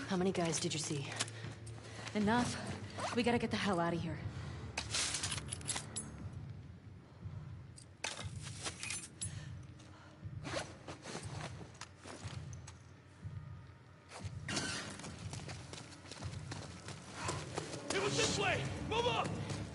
How many guys did you see? Enough. We gotta get the hell out of here. It was this way! Move up!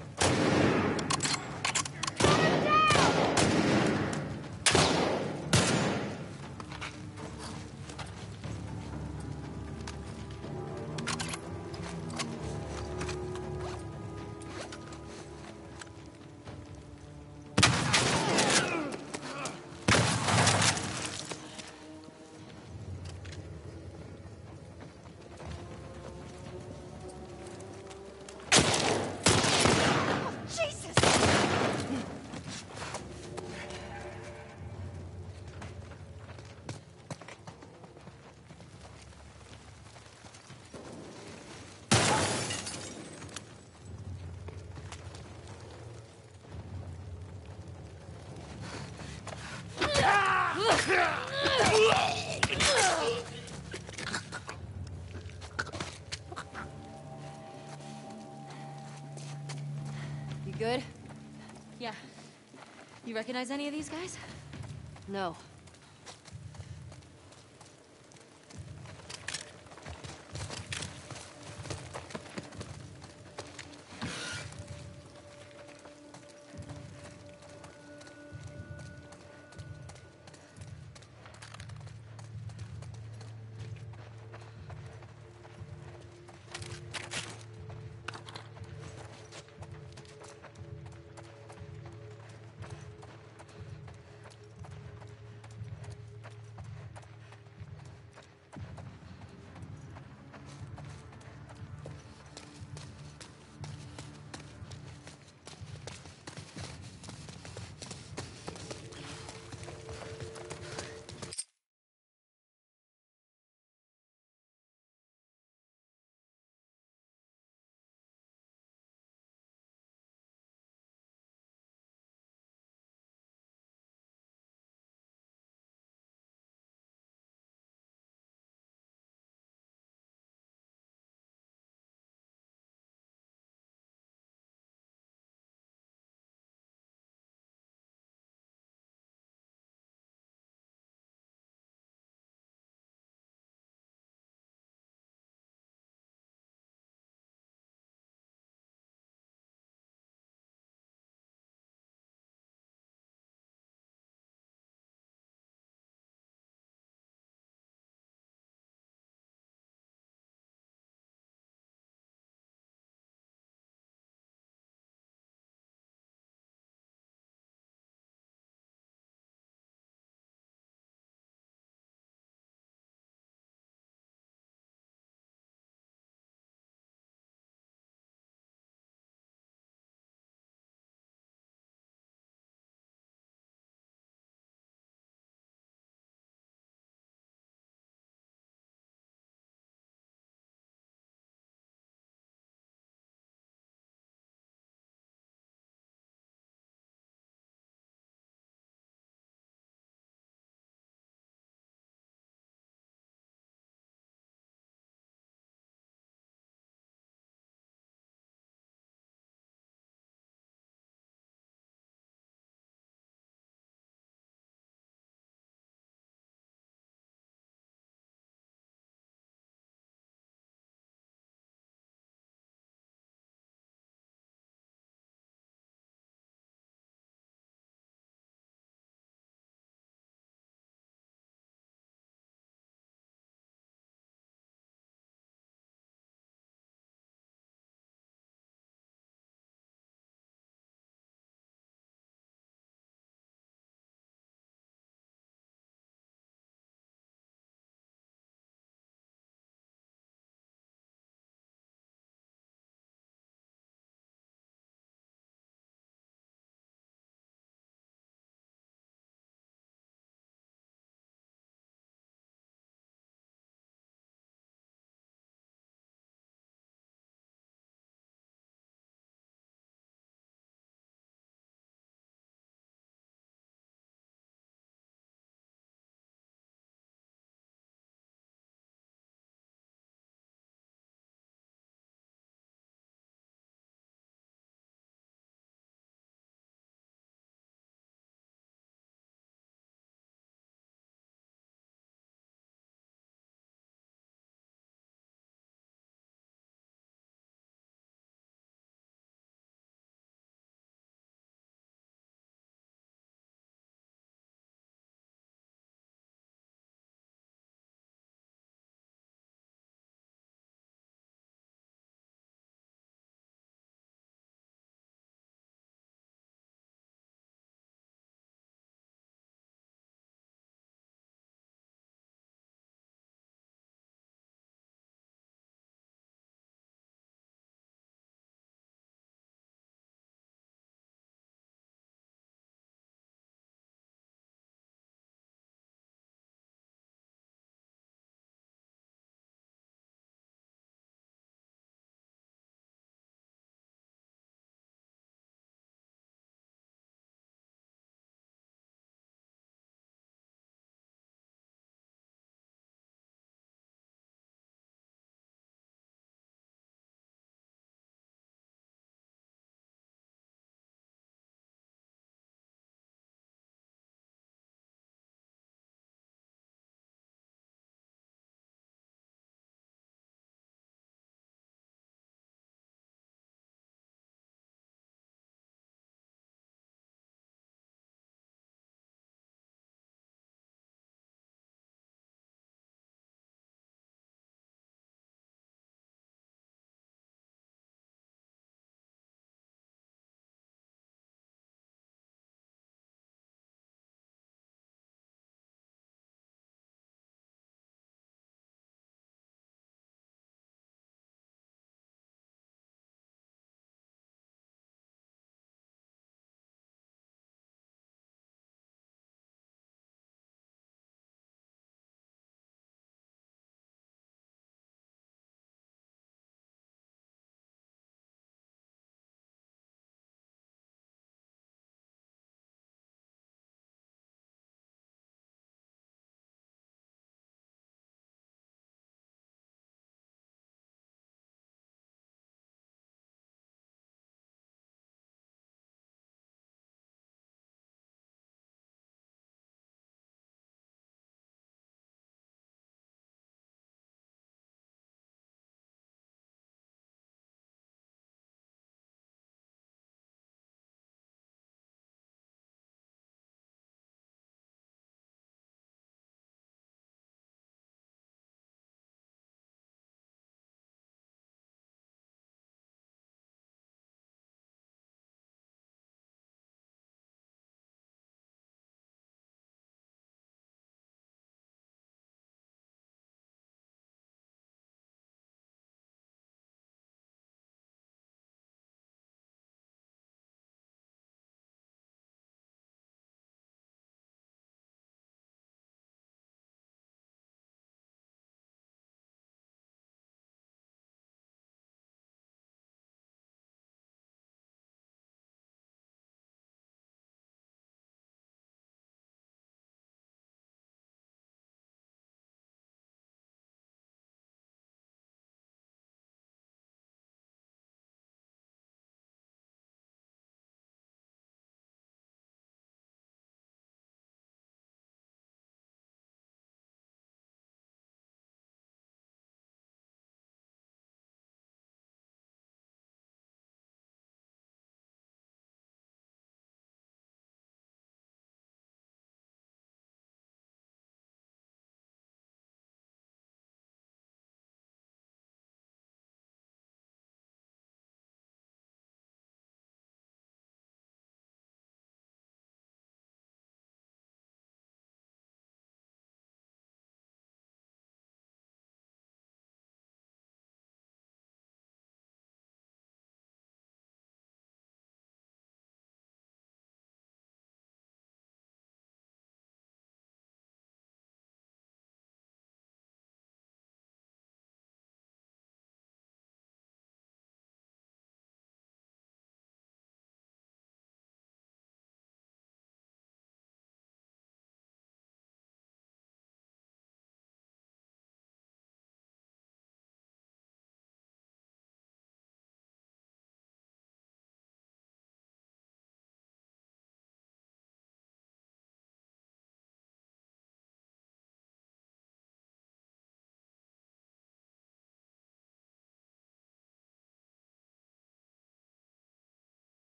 You good? Yeah. You recognize any of these guys? No.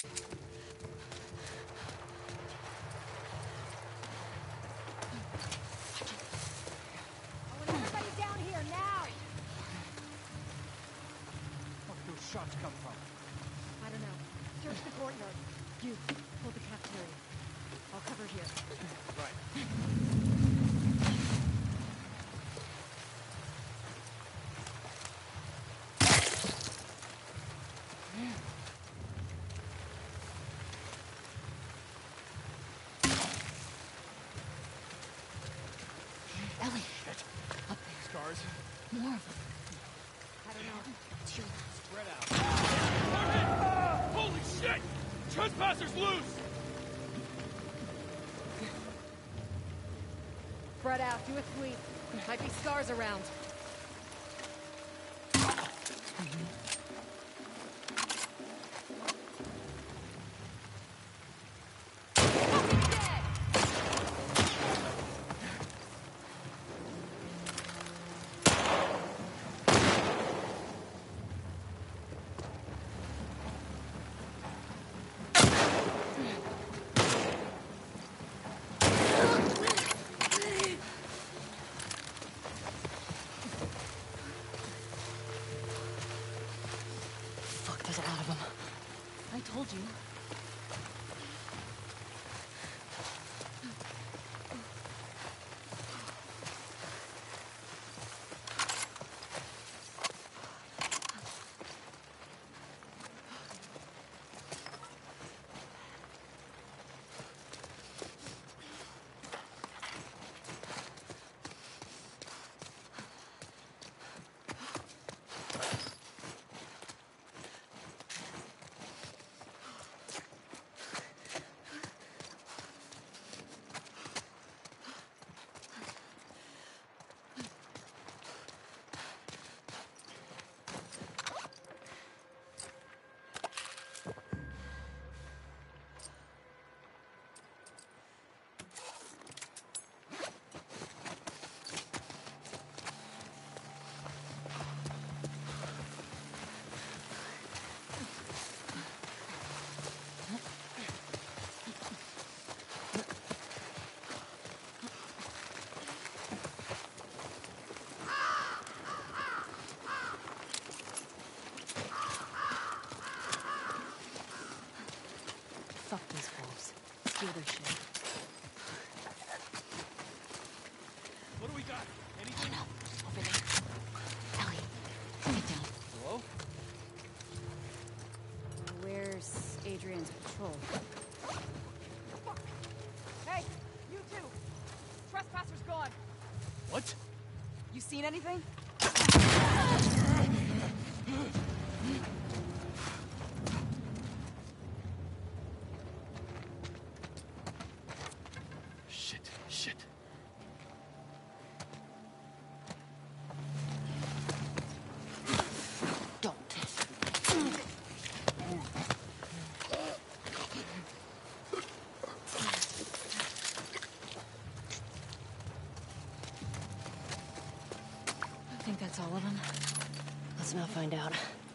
I want everybody down here now! Where did those shots come from? I don't know. Search the courtyard. You, hold the cafeteria. I'll cover here. Right. Ellie, Up there. Scars? more of them. I don't know. It's your Spread out. We're hit! Holy shit! Trespassers loose! Spread out. Do a sweep. Might be scars around. Fuck, there's a lot of them. I told you. Fuck these wolves. Steal their shit. What do we got? Anything? No, over there. Ellie, get down. Hello? Where's Adrian's patrol? Hey, you two! Trespassers gone! What? You seen anything? Shit. Don't. I think that's all of them. Let's not find out.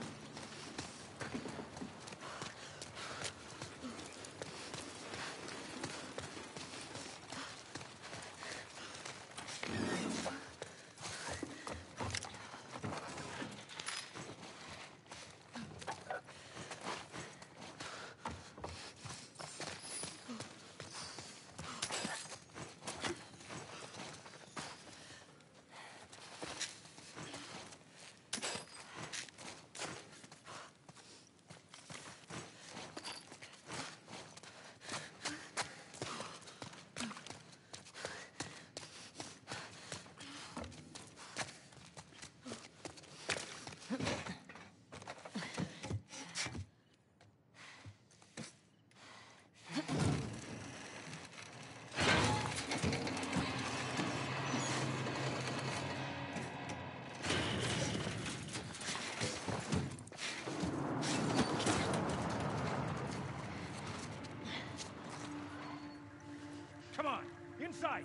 Come on, inside!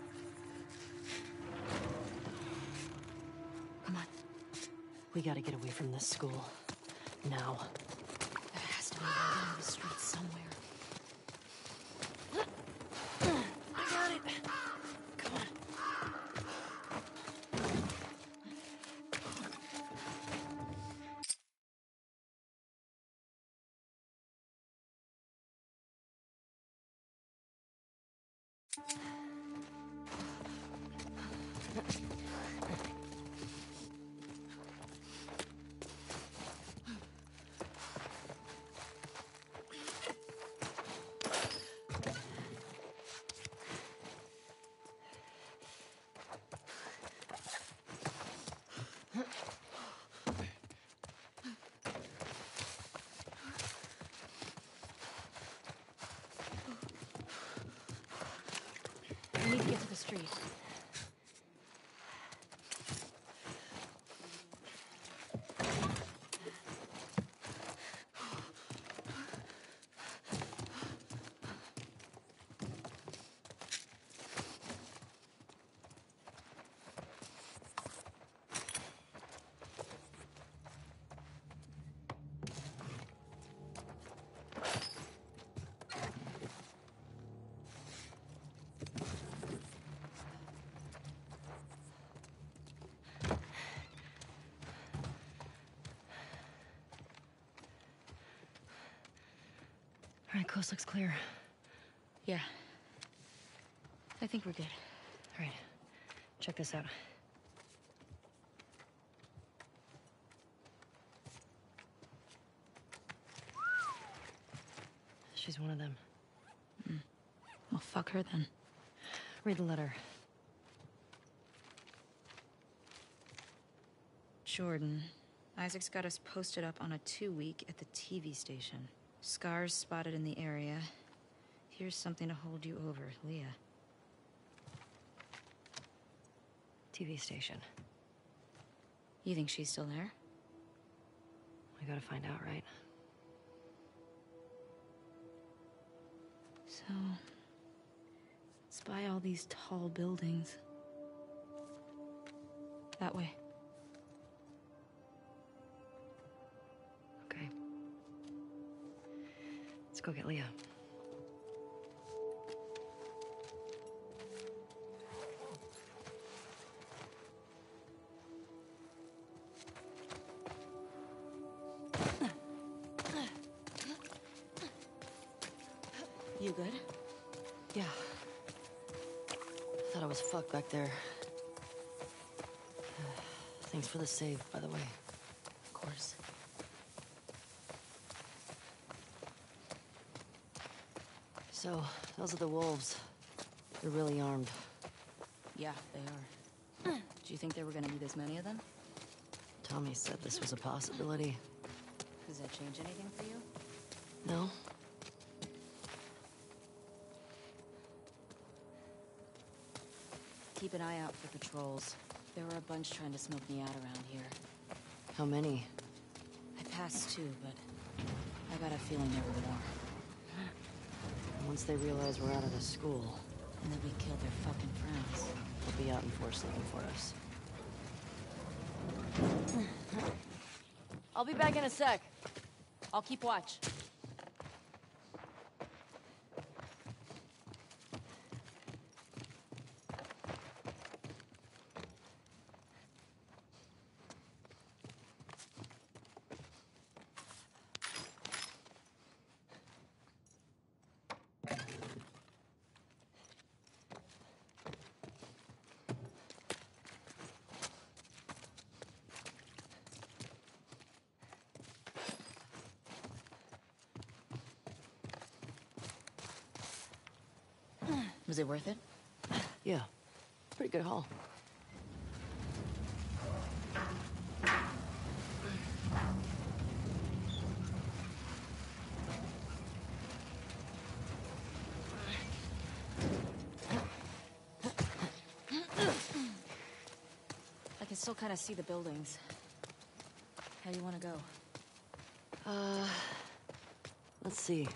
We gotta get away from this school. Now. There has to be in the streets somewhere. I got it. Come on. We need to get to the street. All right, coast looks clear. Yeah. I think we're good. All right, check this out. She's one of them. Well, fuck her then. Read the letter. Jordan. Isaac's got us posted up on a 2-week at the TV station. Scars spotted in the area. Here's something to hold you over, Leah. TV station. You think she's still there? We gotta find out, right? So... spy all these tall buildings. That way. Okay. Let's go get Leah. You good? Yeah. Thought I was fucked back there. Thanks for the save, by the way. Of course. So, those are the wolves. They're really armed. Yeah, they are. Do you think there were gonna be this many of them? Tommy said this was a possibility. Does that change anything for you? No? Keep an eye out for patrols. There were a bunch trying to smoke me out around here. How many? I passed 2, but I got a feeling there were more. Once they realize we're out of the school, And that we killed their fucking friends. they'll be out in force looking for us. I'll be back in a sec. I'll keep watch. Was it worth it? Yeah. Pretty good haul. I can still kind of see the buildings. How do you want to go? Let's see.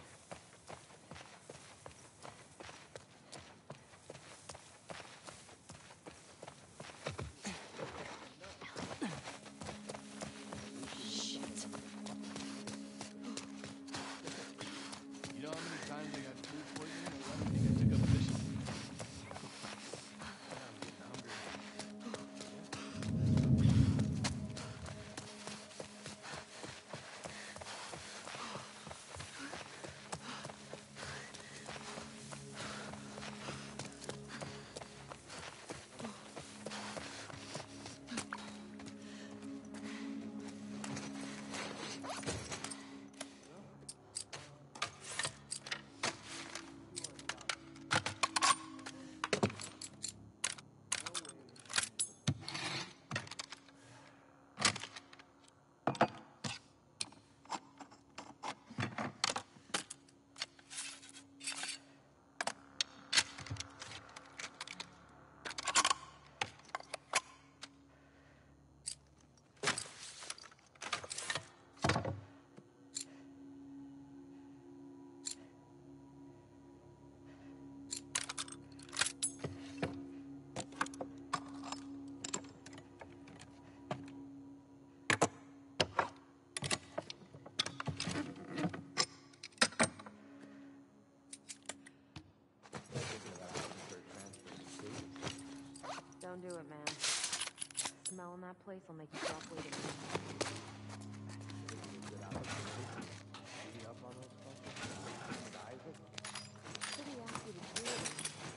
Don't do it, man. Smelling that place will make you drop weight again. Pretty acid to do it.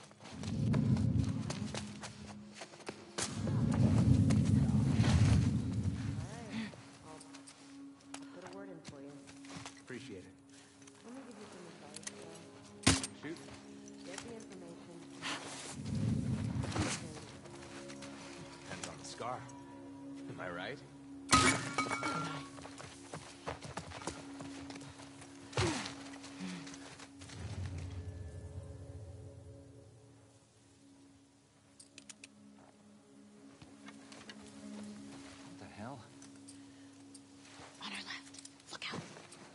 Alright, I'll put a word in for you. Appreciate it. Let me give you some advice. Shoot. Get the information. Depends on the scar. Am I right? What the hell? On our left. Look out.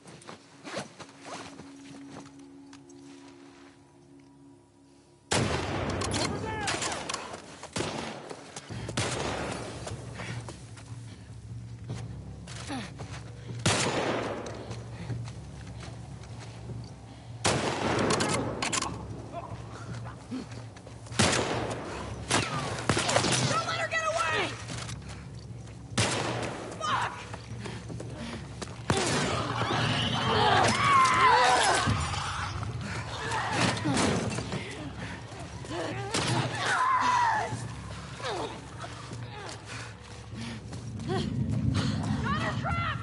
Don't let her get away! Fuck! Got her trapped!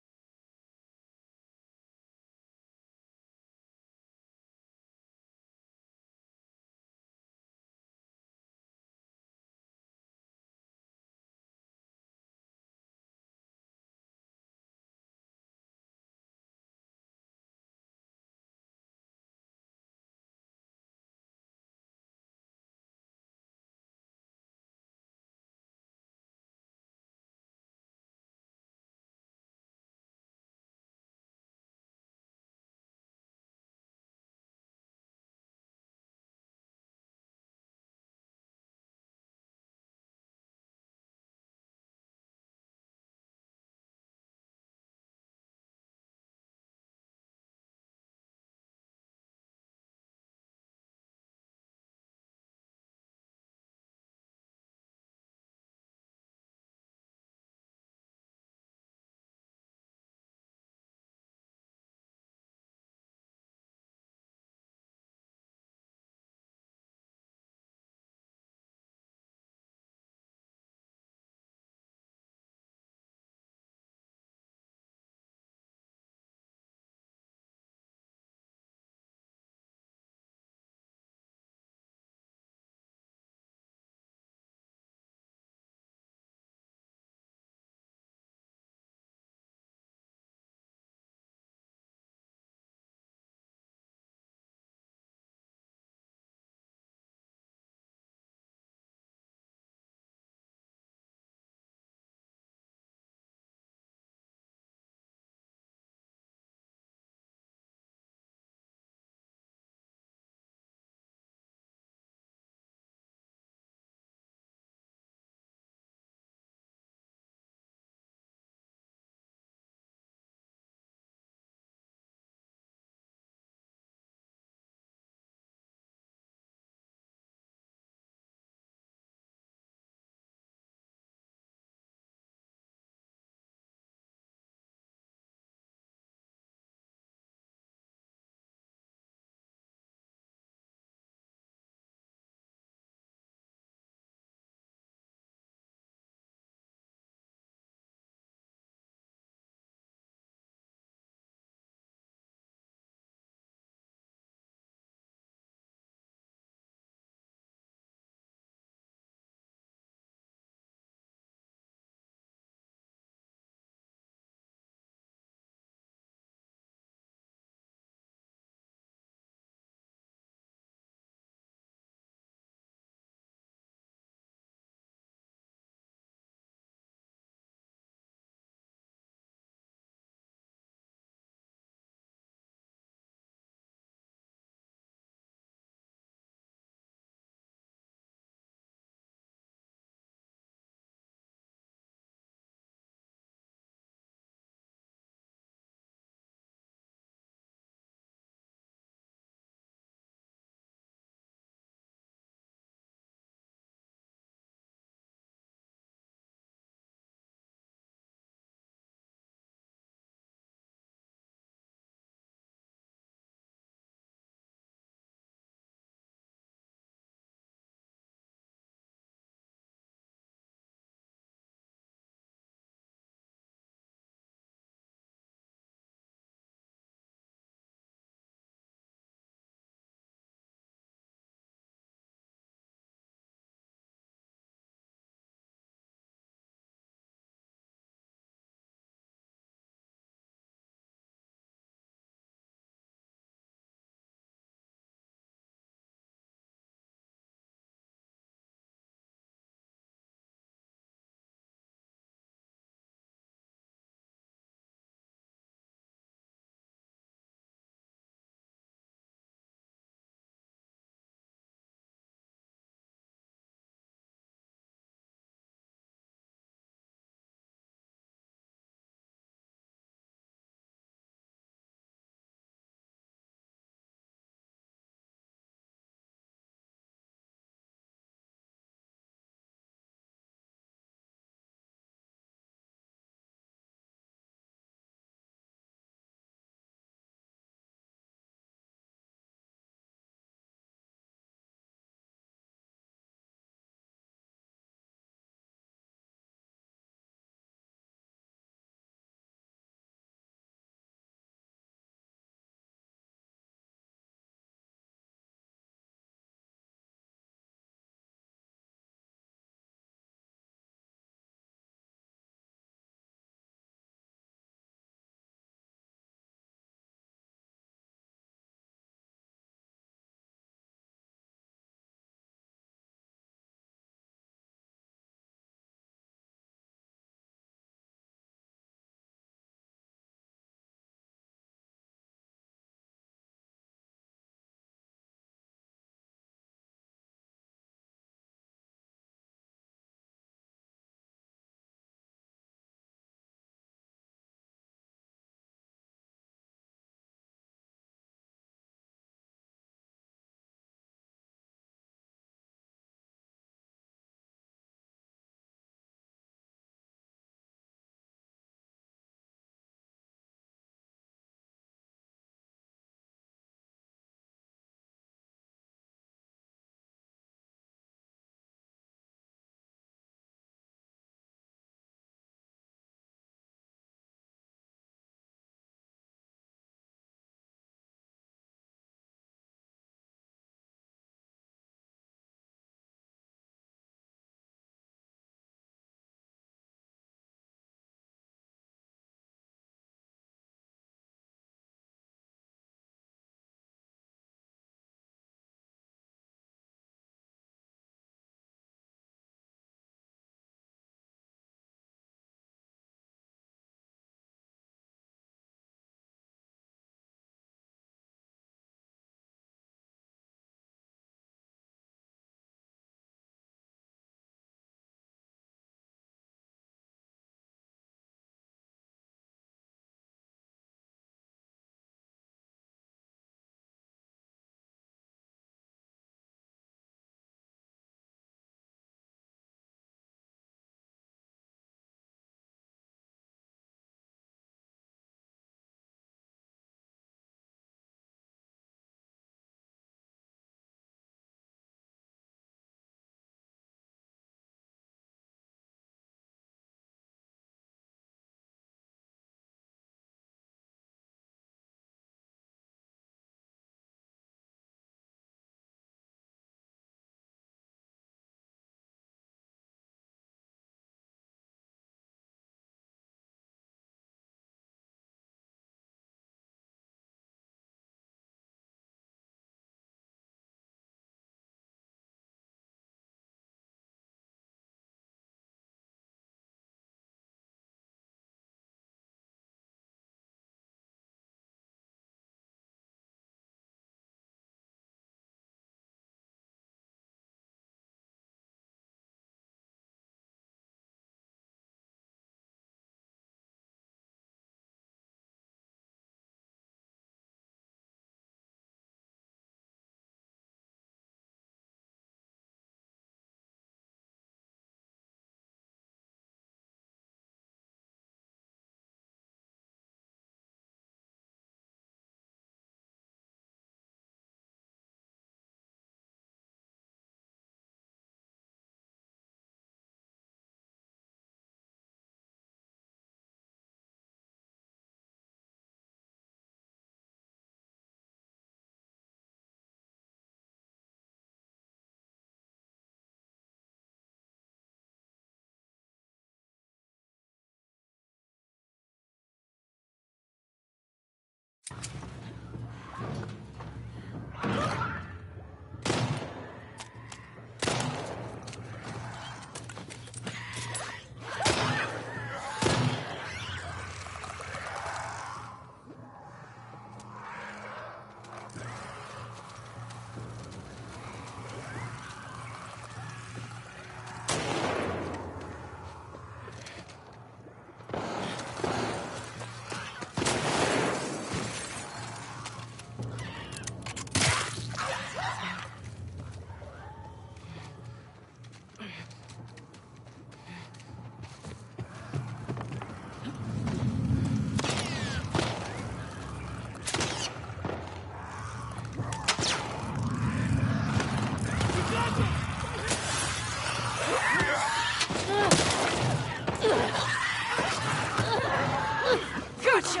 Gotcha!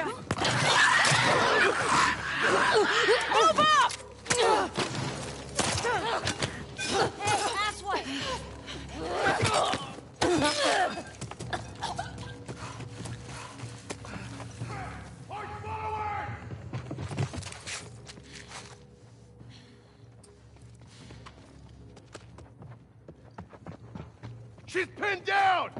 Move up! Hey, asswipe! March forward! She's pinned down!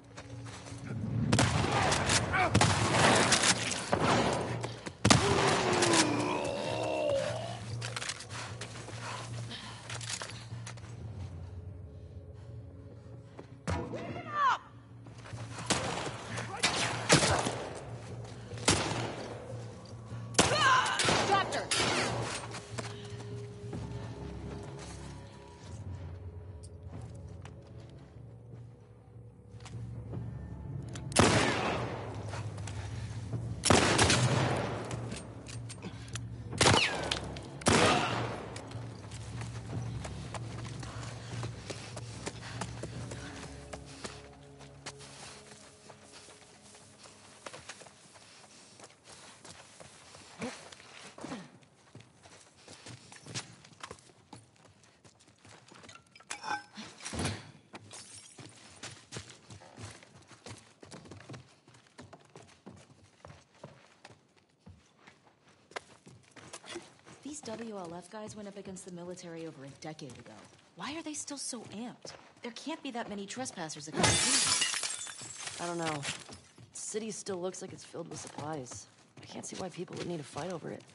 Doctor! These WLF guys went up against the military over a decade ago. Why are they still so amped? There can't be that many trespassers that come through. I don't know. The city still looks like it's filled with supplies. I can't see why people would need to fight over it.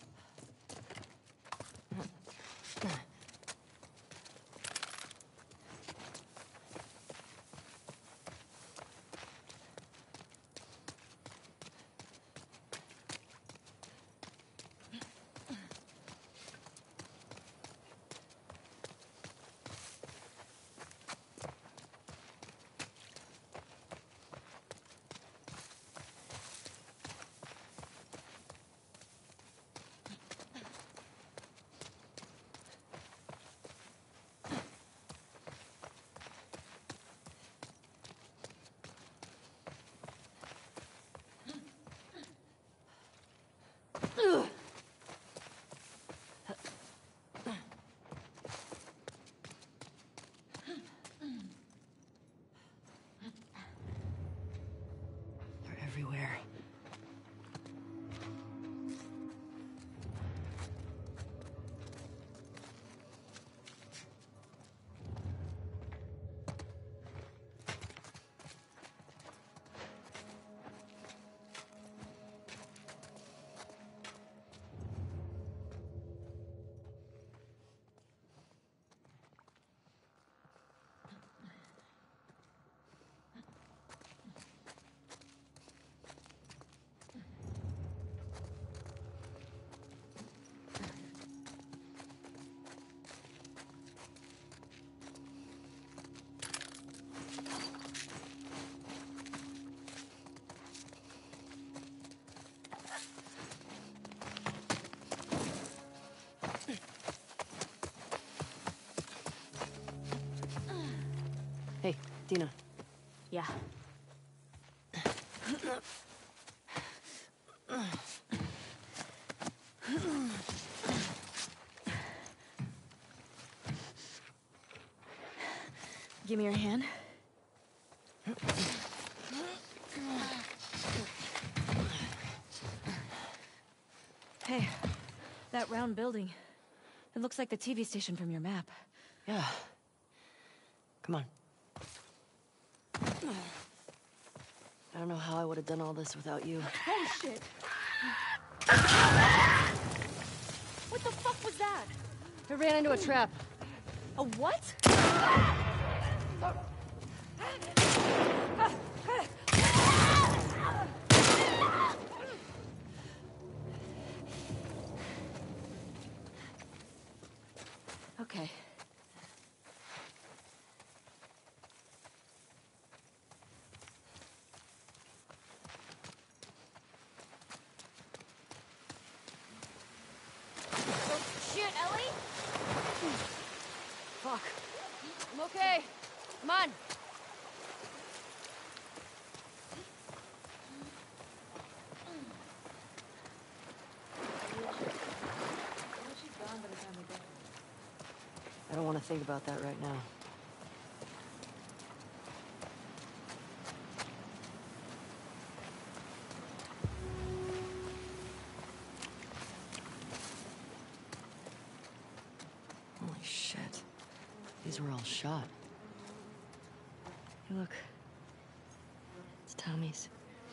They're everywhere. Hey, Dina. Yeah. Give me your hand. Hey, that round building. It looks like the TV station from your map. Yeah. Come on. I don't know how I would have done all this without you. Oh, shit! What the fuck was that? I ran into a trap. A what? Okay. Shit, Ellie? Fuck. I'm okay. Come on. don't want to think about that right now. Holy shit. These were all shot. Hey, look. It's Tommy's.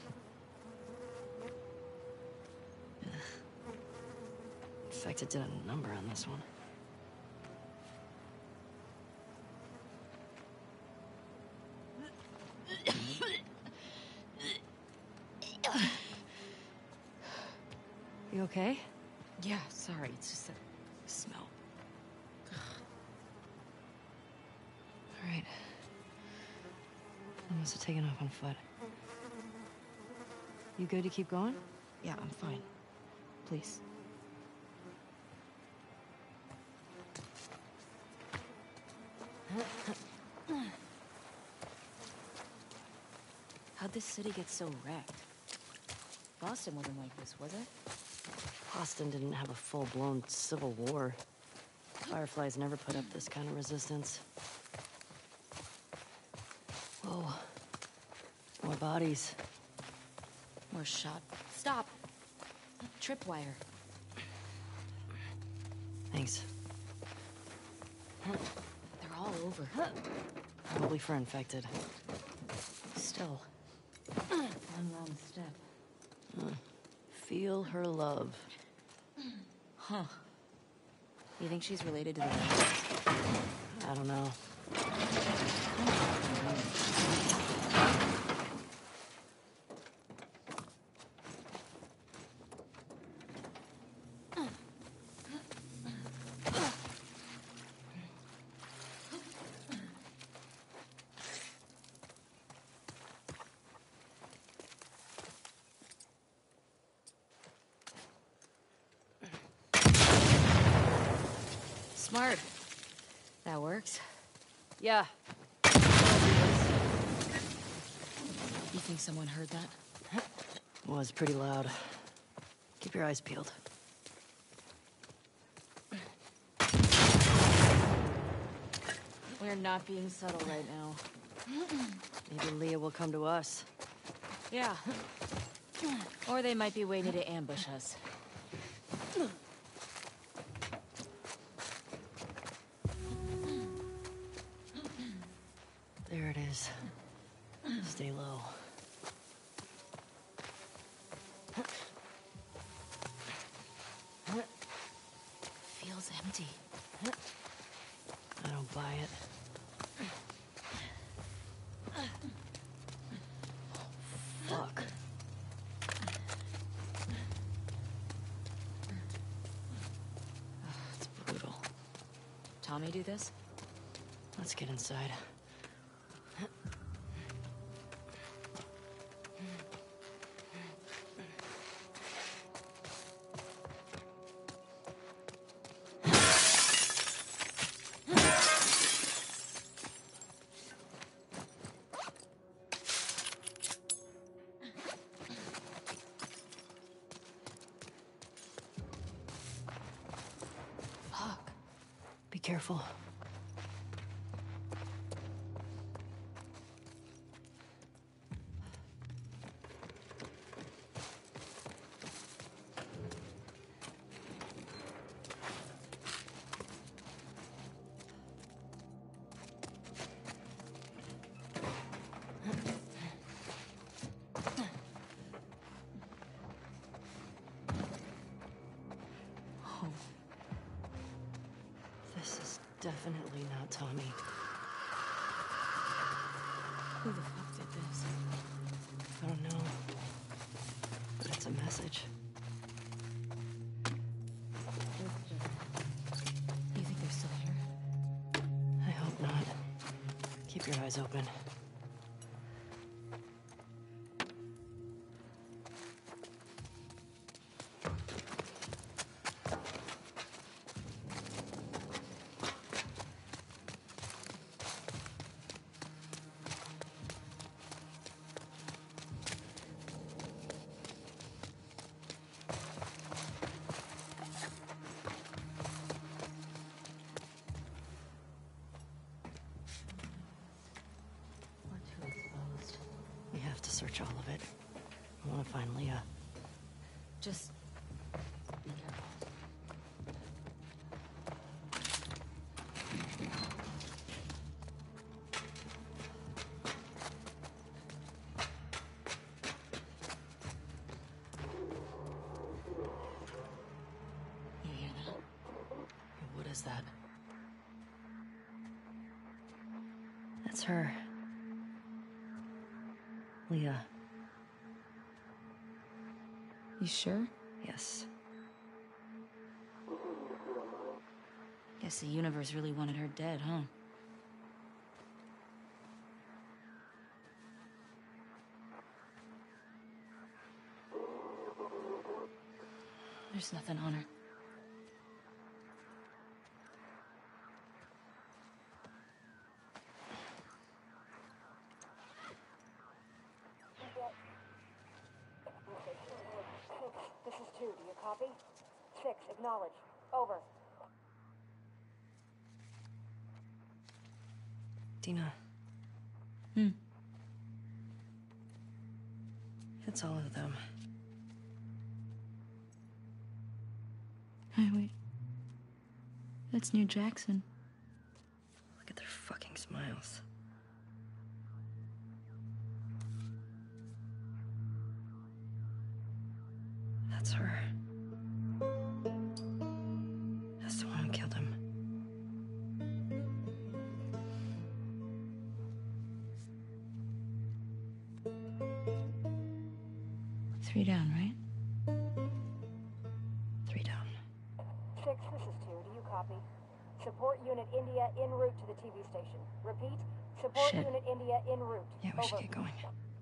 Ugh. Infected did a number on this one. You okay? Yeah, sorry, it's just a smell. All right. I must have taken off on foot. You good to keep going? Yeah, I'm fine. Please. How'd this city get so wrecked? Boston wasn't like this, was it? Boston didn't have a full-blown civil war. Fireflies never put up this kind of resistance. Whoa. More bodies. More shot. Stop! Tripwire. Thanks. They're all over. Probably for infected. Still. One wrong step. Feel her love. Huh. You think she's related to the others? I don't know. Smart. That works. Yeah. You think someone heard that? Was pretty loud. Keep your eyes peeled. We're not being subtle right now. Maybe Leah will come to us. Yeah. Or they might be waiting to ambush us. There it is. Stay low. Feels empty. I don't buy it. Fuck. It's brutal. Tommy do this? Let's get inside. Fuck. Be careful. This is definitely not Tommy. Who the fuck did this? I don't know. But it's a message. You think they're still here? I hope not. Keep your eyes open. search all of it. I want to find Leah. Just be careful. You hear that? What is that? That's her. Leah. You sure? Yes. Guess the universe really wanted her dead, huh? There's nothing on her. This is 2. Do you copy? 6. Acknowledge. Over. Dina. It's all of them. Hey, wait. That's New Jackson. Look at their fucking smiles. That's her. That's the one who killed him. Three down, right? 3 down. 6. This is 2. Do you copy? Support Unit India en route to the TV station. Repeat. Support Shit. Unit India en route. Yeah, we should Over. get going.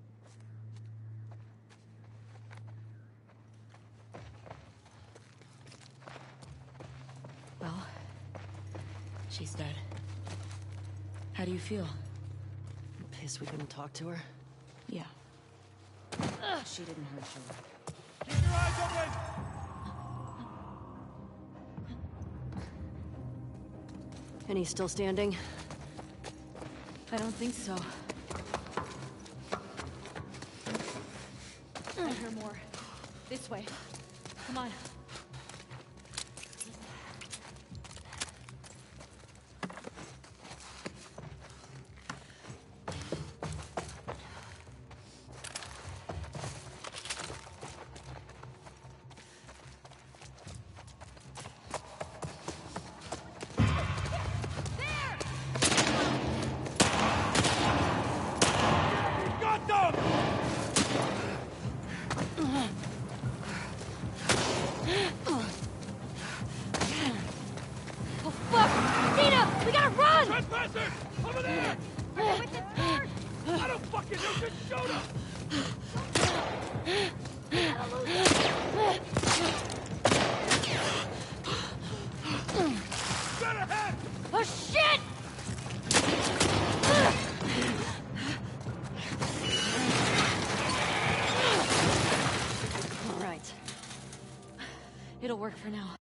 Well, she's dead. How do you feel? I'm pissed we couldn't talk to her. Yeah. She didn't hurt you. Keep your eyes open! And he's still standing? I don't think so. I hear more. This way. Come on. Got them! Oh, fuck! Dina! We gotta run! Trespassers! Over there! I don't fucking know, just shoot them! Get ahead! Oh, shit! All right. It'll work for now.